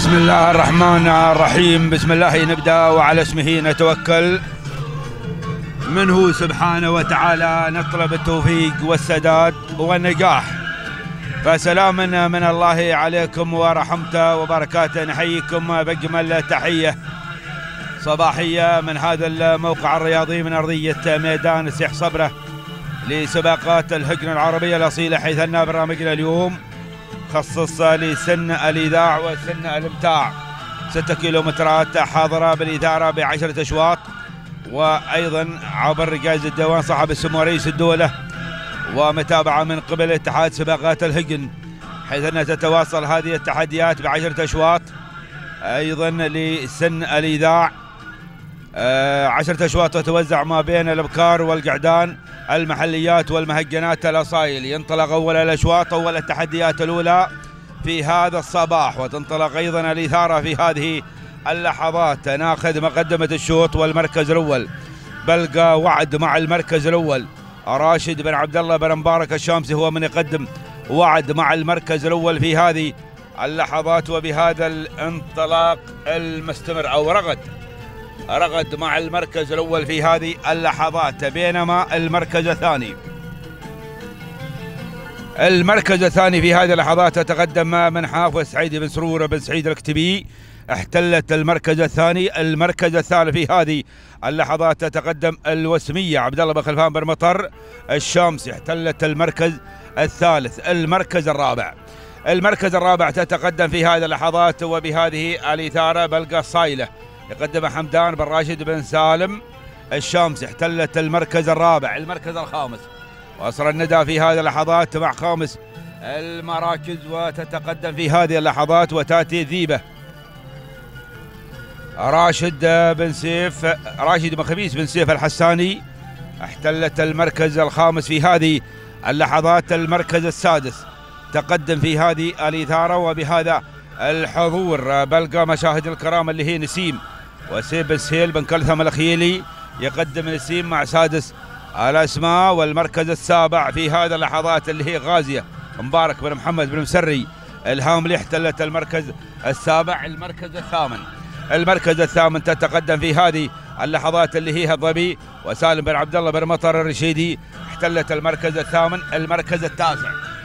بسم الله الرحمن الرحيم. بسم الله نبدأ وعلى اسمه نتوكل. منه سبحانه وتعالى نطلب التوفيق والسداد والنجاح. فسلام من الله عليكم ورحمته وبركاته. نحييكم بأجمل تحية صباحية من هذا الموقع الرياضي من أرضية ميدان السيح صبرة لسباقات الهجن العربية الأصيلة، حيث أن برنامجنا اليوم خصص لسن الإذاع وسن الإمتاع. 6 كيلومترات حاضرة بالإثارة ب10 أشواط، وأيضا عبر جائزة الديوان صاحب السمو رئيس الدولة، ومتابعة من قبل اتحاد سباقات الهجن، حيث أنها تتواصل هذه التحديات ب10 أشواط. أيضا لسن الإذاع 10 أشواط تتوزع ما بين الأبكار والقعدان، المحليات والمهجنات الأصايل. ينطلق أول الأشواط، أول التحديات الأولى في هذا الصباح، وتنطلق أيضا الإثارة في هذه اللحظات. ناخذ مقدمة الشوط والمركز الأول. بلقى وعد مع المركز الأول، راشد بن عبد الله بن مبارك الشامسي هو من يقدم وعد مع المركز الأول في هذه اللحظات. وبهذا الانطلاق المستمر، أو رغد مع المركز الأول في هذه اللحظات، بينما المركز الثاني في هذه اللحظات تتقدم من حافظ سعيد بن سرور بن سعيد الكتبي، احتلت المركز الثاني. المركز الثالث في هذه اللحظات تتقدم الوسمية عبد الله بن خلفان بن مطر الشامسي، احتلت المركز الثالث. المركز الرابع تتقدم في هذه اللحظات وبهذه الإثارة بلقى صايلة، يقدم حمدان بن راشد بن سالم الشامسي، احتلت المركز الرابع. المركز الخامس وأصر الندى في هذه اللحظات مع خامس المراكز، وتتقدم في هذه اللحظات وتأتي ذيبة راشد بن خبيث بن سيف الحساني، احتلت المركز الخامس في هذه اللحظات. المركز السادس تقدم في هذه الإثارة وبهذا الحضور بلقى مشاهد الكرام اللي هي نسيم وسيب بن سهيل بن كلثم الأخيلي، يقدم نسيم مع سادس الأسماء. والمركز السابع في هذه اللحظات اللي هي غازية مبارك بن محمد بن مسري الهاملي، احتلت المركز السابع. المركز الثامن تتقدم في هذه اللحظات اللي هي الظبي وسالم بن عبد الله بن مطر الرشيدي، احتلت المركز الثامن. المركز التاسع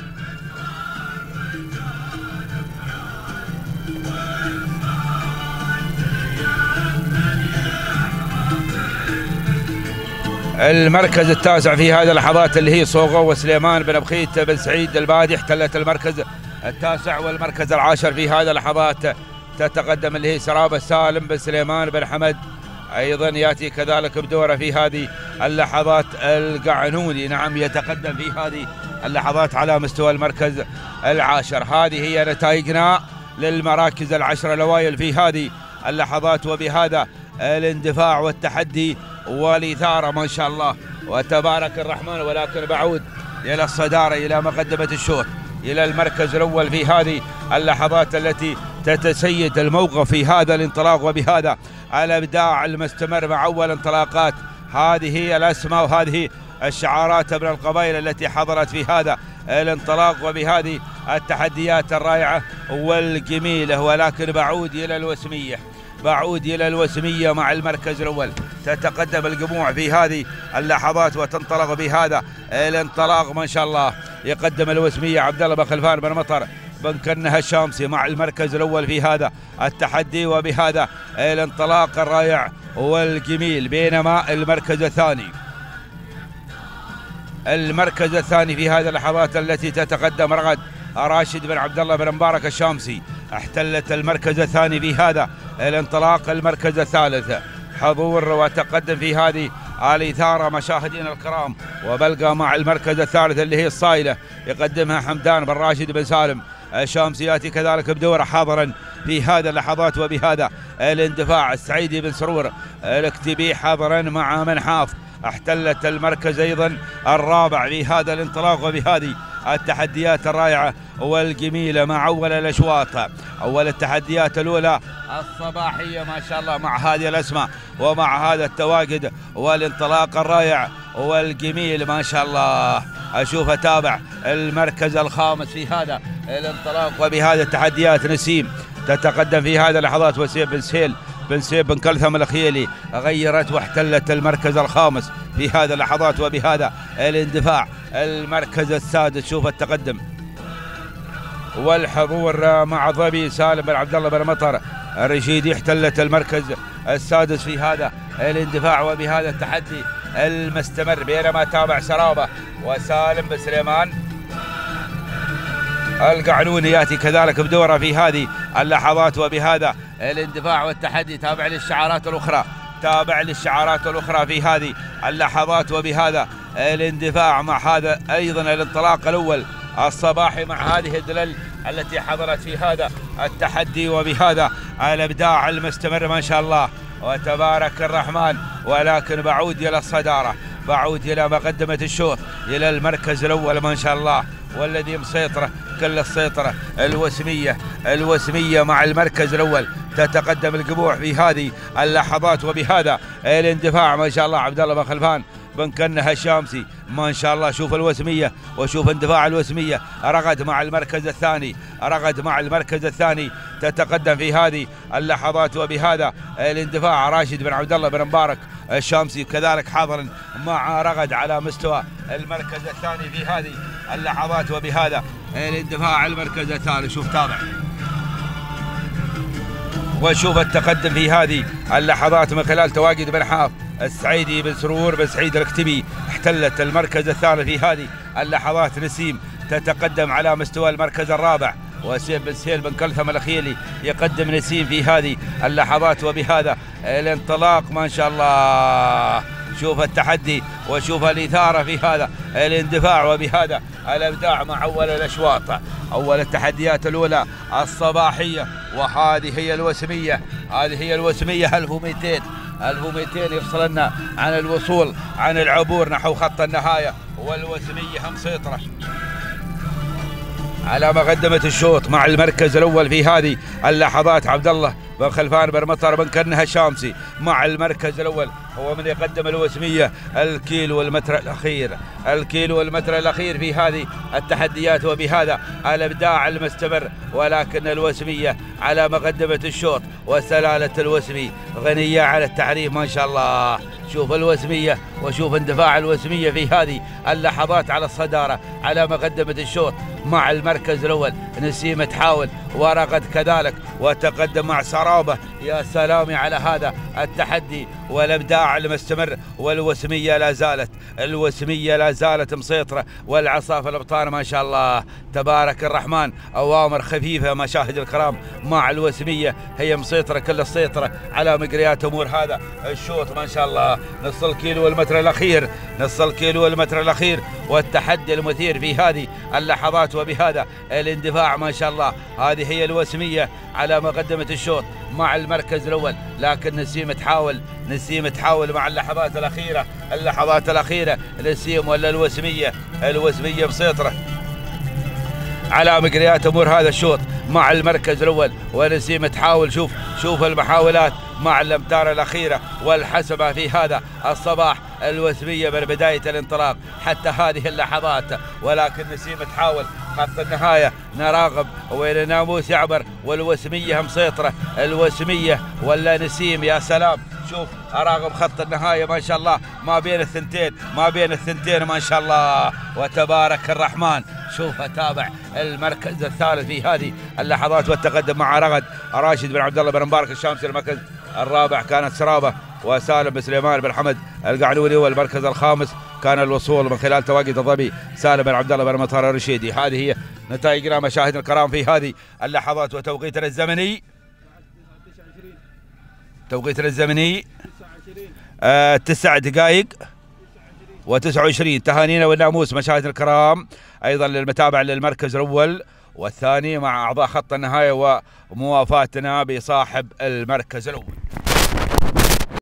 في هذه اللحظات اللي هي صوغة وسليمان بن بخيت بن سعيد البادي، احتلت المركز التاسع. والمركز العاشر في هذه اللحظات تتقدم اللي هي سرابة سالم بن سليمان بن حمد، أيضا يأتي كذلك بدوره في هذه اللحظات القعنوني، نعم يتقدم في هذه اللحظات على مستوى المركز العاشر. هذه هي نتائجنا للمراكز العشر الأوائل في هذه اللحظات، وبهذا الاندفاع والتحدي والإثارة ما شاء الله وتبارك الرحمن. ولكن بعود إلى الصدارة، إلى مقدمة الشوط، إلى المركز الأول في هذه اللحظات التي تتسيد الموقف في هذا الانطلاق، وبهذا الإبداع المستمر مع أول انطلاقات. هذه هي الأسماء وهذه الشعارات من القبائل التي حضرت في هذا الانطلاق وبهذه التحديات الرائعة والجميلة. ولكن بعود إلى الوسمية مع المركز الأول. تتقدم الجموع في هذه اللحظات وتنطلق بهذا الانطلاق ما شاء الله. يقدم الوسمية عبد الله بن خلفان بن مطر بن كنه الشامسي مع المركز الأول في هذا التحدي وبهذا الانطلاق الرائع والجميل. بينما المركز الثاني في هذه اللحظات التي تتقدم رغد راشد بن عبد الله بن مبارك الشامسي، احتلت المركز الثاني في هذا الانطلاق. المركز الثالث حضور وتقدم في هذه الإثارة مشاهدين الكرام، وبلقى مع المركز الثالث اللي هي الصايلة، يقدمها حمدان بن راشد بن سالم الشامسي، يأتي كذلك بدوره حاضرا في هذه اللحظات وبهذا الاندفاع. السعيدي بن سرور الكتبي حاضرا مع منحاف، احتلت المركز أيضا الرابع في هذا الانطلاق وبهذه التحديات الرائعة والجميلة مع أول الأشواط، أول التحديات الأولى الصباحية ما شاء الله مع هذه الأسماء ومع هذا التواجد والانطلاق الرائع والجميل ما شاء الله. أشوف أتابع المركز الخامس في هذا الانطلاق وبهذه التحديات. نسيم تتقدم في هذه اللحظات وسيم بن سيف بن كلثم الخيلي غيرت واحتلت المركز الخامس في هذه اللحظات، وبهذا الاندفاع المركز السادس. شوف التقدم والحضور مع ظبي سالم بن عبد الله بن مطر الرشيدي احتلت المركز السادس في هذا الاندفاع، وبهذا التحدي المستمر، بينما تابع سرابه وسالم بن سليمان القعنوني ياتي كذلك بدوره في هذه اللحظات، وبهذا الاندفاع والتحدي تابع للشعارات الاخرى في هذه اللحظات، وبهذا الاندفاع مع هذا ايضا الانطلاق الاول الصباحي مع هذه الدلل التي حضرت في هذا التحدي، وبهذا الابداع المستمر ما شاء الله وتبارك الرحمن. ولكن بعود الى الصداره، بعود الى مقدمه الشوط، الى المركز الاول ما شاء الله، والذي مسيطره كل السيطره الوسميه مع المركز الاول. تتقدم القبوع في هذه اللحظات، وبهذا الاندفاع ما شاء الله عبد الله بن خلفان بن كنه الشامسي ما شاء الله. شوف الوسميه وشوف اندفاع الوسميه، رغد مع المركز الثاني، تتقدم في هذه اللحظات، وبهذا الاندفاع راشد بن عبد الله بن مبارك الشامسي كذلك حاضر مع رغد على مستوى المركز الثاني في هذه اللحظات، وبهذا الاندفاع المركز الثالث. شوف تابع وشوف التقدم في هذه اللحظات من خلال تواجد بن حاف السعيدي بن سرور بن سعيد الكتبي احتلت المركز الثالث في هذه اللحظات. نسيم تتقدم على مستوى المركز الرابع، وسيف بن سهيل بن كلثم الخيلي يقدم نسيم في هذه اللحظات، وبهذا الانطلاق ما شاء الله. شوف التحدي وشوف الإثارة في هذا الاندفاع، وبهذا الابداع مع اول الاشواط، اول التحديات الاولى الصباحيه. وهذه هي الوسميه، 1200 يفصلنا عن الوصول عن العبور نحو خط النهايه، والوسميه مسيطره على مقدمه الشوط مع المركز الاول في هذه اللحظات. عبد الله بن خلفان بن مطر بن كنه الشامسي مع المركز الاول، هو من يقدم الوسميه الكيلو والمتر الاخير في هذه التحديات، وبهذا الابداع المستمر. ولكن الوسميه على مقدمه الشوط، وسلاله الوسمي غنيه على التعريف ما شاء الله. شوف الوسميه وشوف اندفاع الوسميه في هذه اللحظات على الصداره على مقدمه الشوط مع المركز الاول. نسيم تحاول ورقد كذلك وتقدم مع سرابه. يا سلام على هذا التحدي والابداع المستمر، والوسميه لا زالت مسيطره، والعصا الابطال ما شاء الله تبارك الرحمن. اوامر خفيفه مشاهد الكرام مع الوسميه، هي مسيطره كل السيطره على مجريات امور هذا الشوط ما شاء الله. نص الكيلو والمتر الاخير والتحدي المثير في هذه اللحظات، وبهذا الاندفاع ما شاء الله. هذه هي الوسميه على مقدمه الشوط مع المركز الاول، لكن نسيم تحاول مع اللحظات الاخيره. نسيم ولا الوسميه مسيطره على مجريات امور هذا الشوط مع المركز الاول، ونسيم تحاول. شوف المحاولات مع الامتار الاخيره والحسبه في هذا الصباح. الوسميه من بدايه الانطلاق حتى هذه اللحظات، ولكن نسيم تحاول. خط النهايه نراقب وين ناموس يعبر، والوسميه مسيطره. الوسميه ولا نسيم؟ يا سلام، شوف اراقب خط النهايه ما شاء الله، ما بين الثنتين ما شاء الله وتبارك الرحمن. شوف اتابع المركز الثالث في هذه اللحظات، والتقدم مع رغد راشد بن عبد الله بن مبارك الشامسي. المركز الرابع كانت سرابه وسالم بن سليمان بن حمد القعنوني، والمركز الخامس كان الوصول من خلال تواجد الظبي سالم بن عبد الله بن مطر الرشيدي. هذه هي نتائجنا مشاهدنا الكرام في هذه اللحظات، وتوقيتنا الزمني 9 دقائق و29. تهانينا والناموس مشاهدنا الكرام ايضا للمتابعه للمركز الاول والثاني مع اعضاء خط النهايه، وموافاتنا بصاحب المركز الاول.